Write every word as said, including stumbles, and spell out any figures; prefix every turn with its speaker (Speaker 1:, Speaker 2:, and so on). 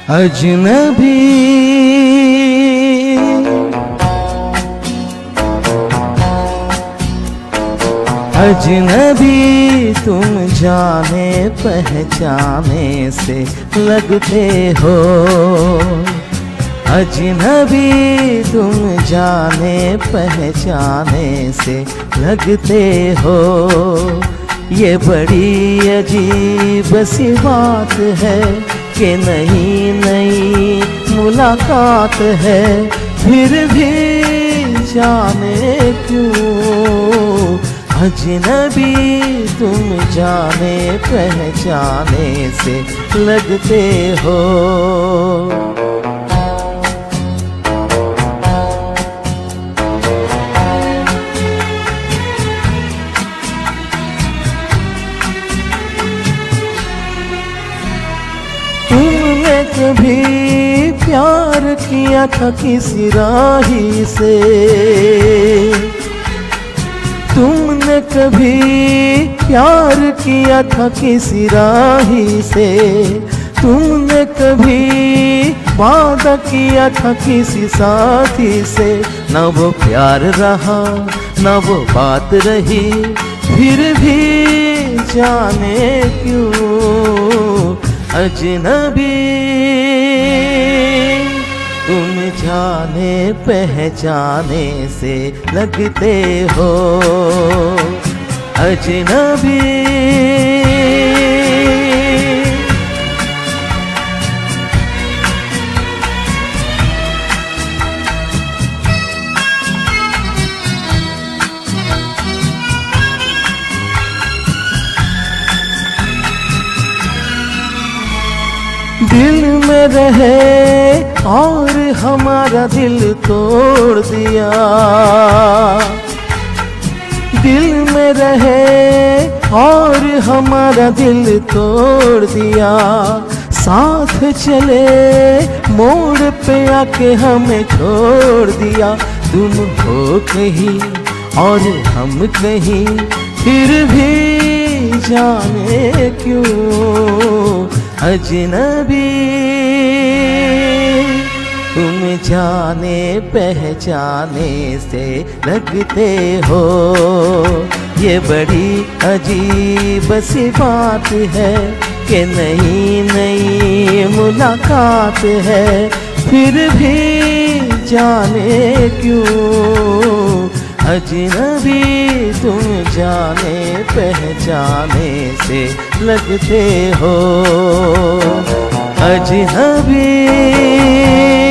Speaker 1: अजनबी अजनबी तुम जाने पहचाने से लगते हो। अजनबी तुम जाने पहचाने से लगते हो। ये बड़ी अजीब सी बात है कि नई नई मुलाकात है, फिर भी जाने क्यों अजनबी तुम जाने पहचाने से लगते हो। तुमने कभी प्यार किया था किसी राही से, तुमने कभी प्यार किया था किसी राही से, तुमने कभी वादा किया था किसी साथी से। न वो प्यार रहा न वो बात रही, फिर भी जाने क्यों अजनबी तुम जाने पहचाने से लगते हो। अजनबी दिल में रहे और हमारा दिल तोड़ दिया, दिल में रहे और हमारा दिल तोड़ दिया। साथ चले मोड़ पे आके हमें छोड़ दिया। तुम हो कहीं और हम कहीं, फिर भी जाने क्यों अजनबी तुम जाने पहचाने से लगते हो। ये बड़ी अजीब सी बात है कि नई नई मुलाकात है, फिर भी जाने क्यों अजनबी तुम जाने पहचाने से लगते हो। अजनबी